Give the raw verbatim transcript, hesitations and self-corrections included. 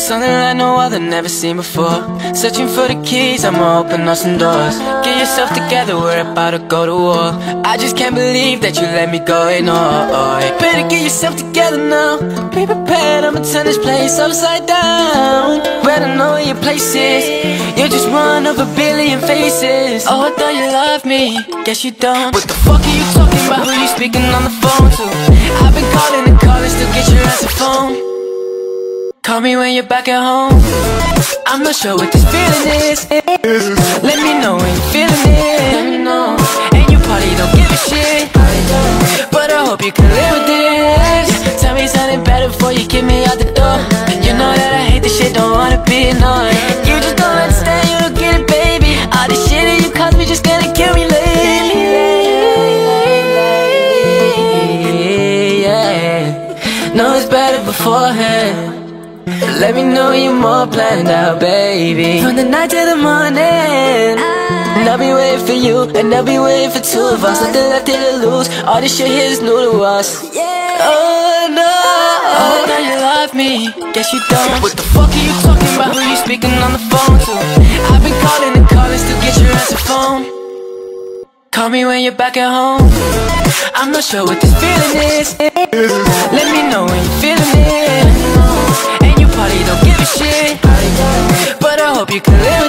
something like no other, never seen before. Searching for the keys, I'ma open up some doors. Get yourself together, we're about to go to war. I just can't believe that you let me go, and oh, better get yourself together now. Be prepared, I'ma turn this place upside down. Better know where your place is. You're just one of a billion faces. Oh, I thought you loved me, guess you don't. What the fuck are you talking about? Who you speaking on the phone to? I've been calling and calling, still get your answer phone. Call me when you're back at home. I'm not sure what this feeling is. Let me know when you're feeling it. Let me know. And you probably don't give a shit, but I hope you can live with this. Tell me something better before you kick me out the door. You know that I hate this shit, don't wanna be annoyed. You just don't understand, you don't get it, baby. All this shit that you caused me just gonna kill me lately. Yeah. No, it's better beforehand. Let me know you're more planned out, baby. From the night to the morning, and I'll be waiting for you, and I'll be waiting for two of us. Nothing left to lose, all this shit here is new to us. Oh no, oh, now you love me, guess you don't. What the fuck are you talking about? Who you speaking on the phone to? I've been calling and calling, still get your answer phone. Call me when you're back at home. I'm not sure what this feeling is. Let me know when you're feeling it. And you probably don't give a shit, but I hope you can live